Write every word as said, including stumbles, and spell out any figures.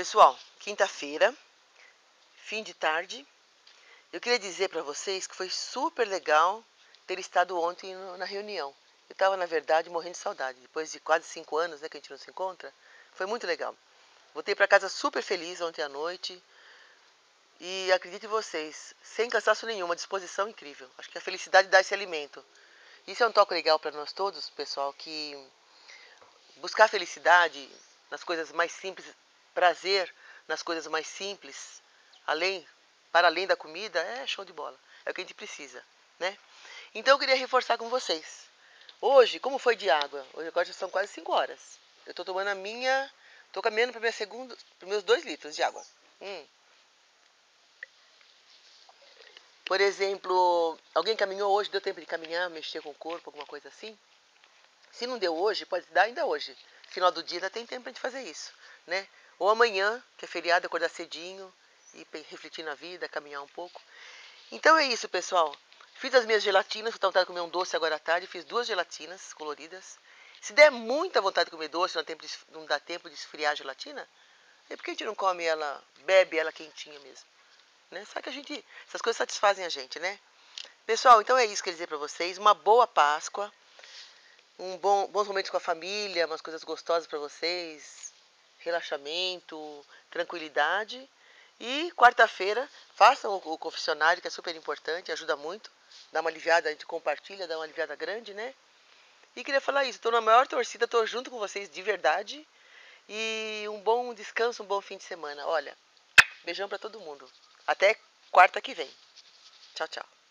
Pessoal, quinta-feira, fim de tarde, eu queria dizer para vocês que foi super legal ter estado ontem no, na reunião. Eu estava, na verdade, morrendo de saudade. Depois de quase cinco anos, né, que a gente não se encontra, foi muito legal. Voltei para casa super feliz ontem à noite e acredito em vocês, sem cansaço nenhum, uma disposição incrível. Acho que a felicidade dá esse alimento. Isso é um toque legal para nós todos, pessoal, que buscar felicidade nas coisas mais simples, prazer nas coisas mais simples, além, para além da comida, é show de bola. É o que a gente precisa, né? Então eu queria reforçar com vocês. Hoje, como foi de água? Hoje agora já são quase cinco horas. Eu estou tomando a minha, estou caminhando para minha segunda, para meus dois litros de água. Hum. Por exemplo, alguém caminhou hoje, deu tempo de caminhar, mexer com o corpo, alguma coisa assim? Se não deu hoje, pode dar ainda hoje. Final do dia ainda tem tempo pra gente fazer isso, né? Ou amanhã, que é feriado, acordar cedinho e refletir na vida, caminhar um pouco. Então é isso, pessoal. Fiz as minhas gelatinas, eu estava vontade de comer um doce agora à tarde, fiz duas gelatinas coloridas. Se der muita vontade de comer doce, não dá tempo de, não dá tempo de esfriar a gelatina, é porque a gente não come ela, bebe ela quentinha mesmo, né? Só que a gente, essas coisas satisfazem a gente, né? Pessoal, então é isso que eu queria dizer pra vocês. Uma boa Páscoa. Um bom, bons momentos com a família, umas coisas gostosas para vocês, relaxamento, tranquilidade. E quarta-feira, façam o, o confessionário, que é super importante, ajuda muito. Dá uma aliviada, a gente compartilha, dá uma aliviada grande, né? E queria falar isso, estou na maior torcida, estou junto com vocês de verdade. E um bom descanso, um bom fim de semana. Olha, beijão para todo mundo. Até quarta que vem. Tchau, tchau.